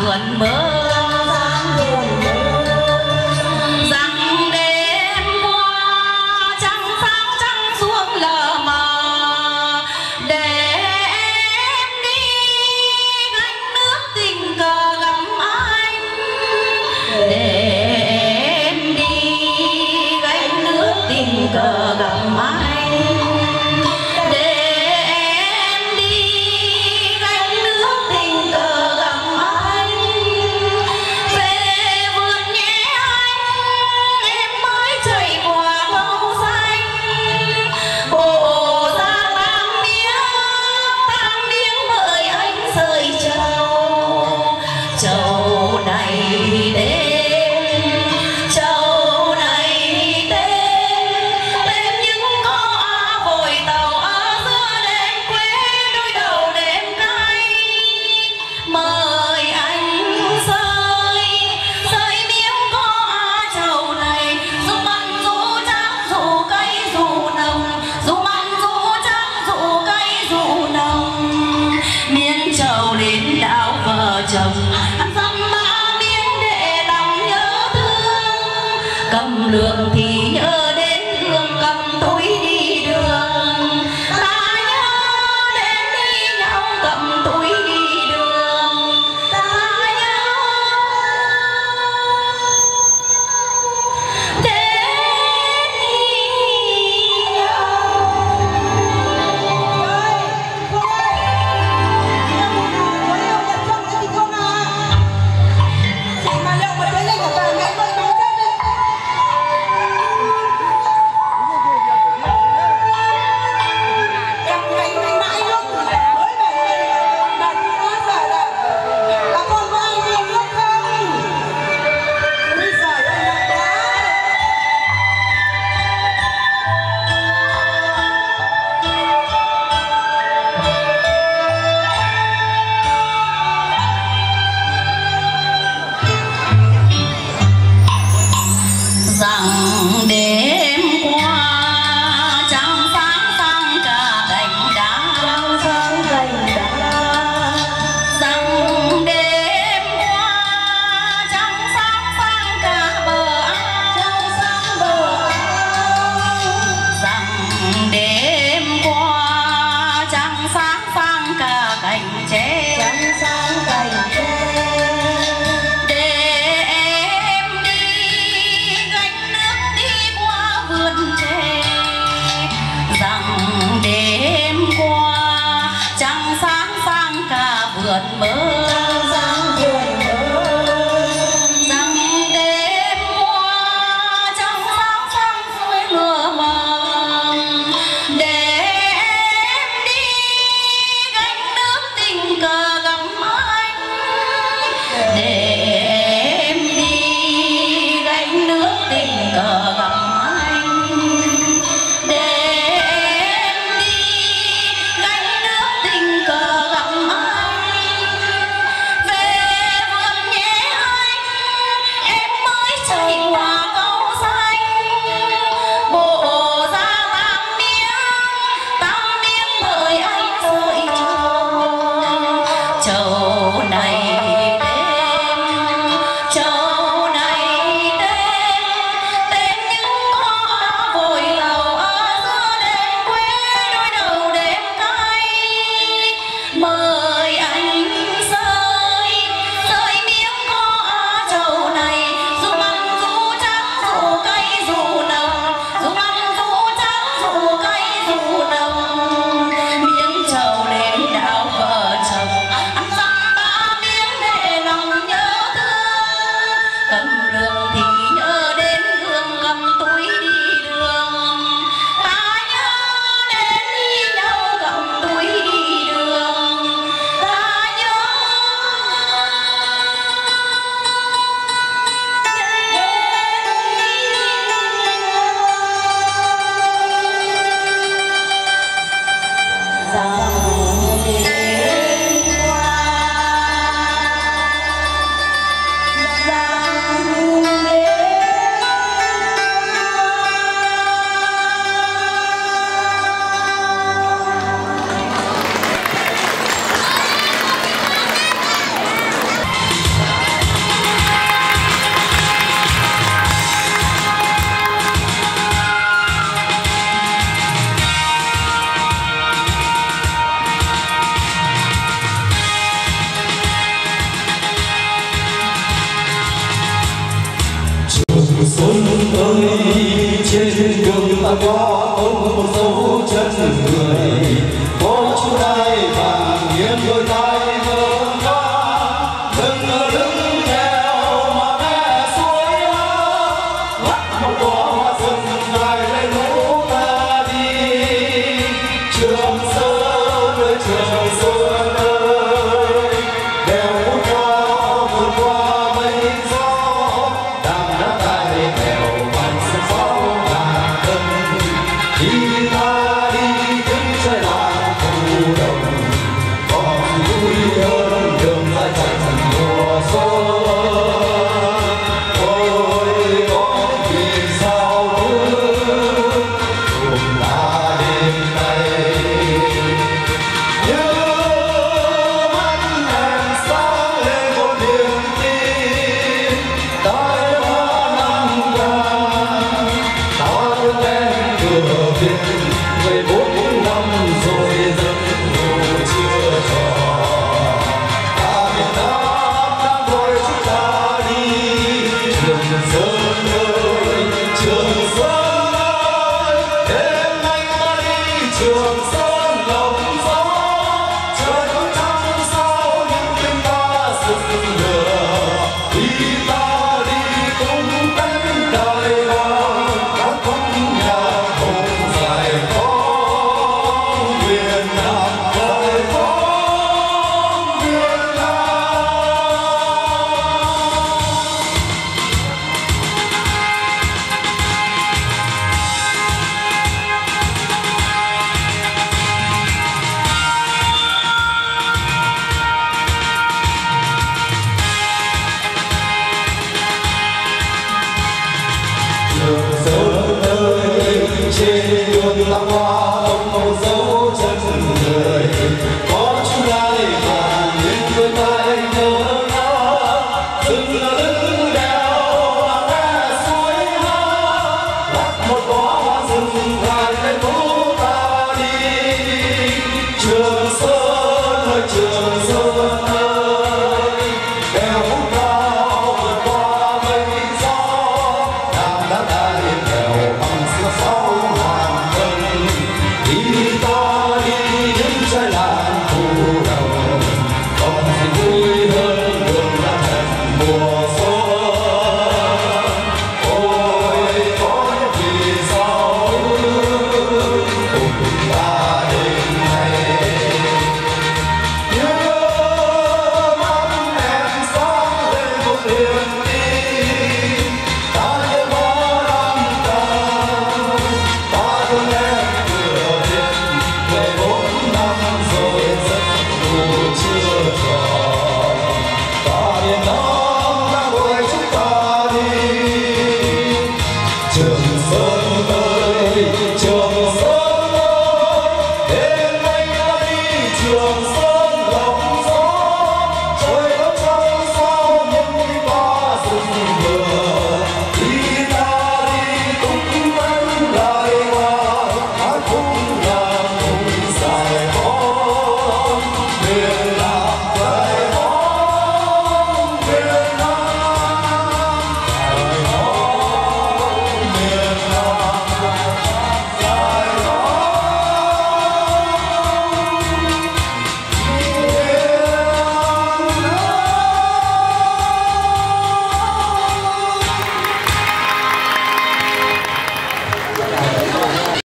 vườn mơ. Cờ gặp anh để em đi gánh nước tình cờ gặp anh về vườn nhé anh em mới chạy qua gấu xanh bộ ra tám miếng mời anh rời chầu này đến. Chồng ăn dăm 3 miếng để lòng nhớ thương, cầm lượng thì nhớ đến hương, cầm túi đi đường. Ta nhớ đến đi nhau cầm túi đi đường. Ta nhớ đến đi nhau. mà có ôm một dấu chân người có chú đai vàng nghiêng đôi tay mơ ca lưng theo mà nghe suối vắt một bó hoa rừng dài lên lũ ta đi Trường Sơn ơi đèo vút cao vượt qua mây gió đàn đã tay đèo bằng sông sáo ngàn cân đi ta đi tiếng chơi làng thu đồng còn vui hơn đường dài chạy mùa xuân ôi có vì sao thương cùng ta đêm nay nhớ mắt em sáng lên một niềm tin tại hoa năm vàng ta bước em cửa Việt 14 năm rồi giấc ngủ chưa tròn ta Việt Nam đang gọi chúng ta đi Trường Sơn ơi Trường Sơn ơi đêm nay ta đi Trường Sơn lộng gió trời có trăng sao nhưng tim ta rực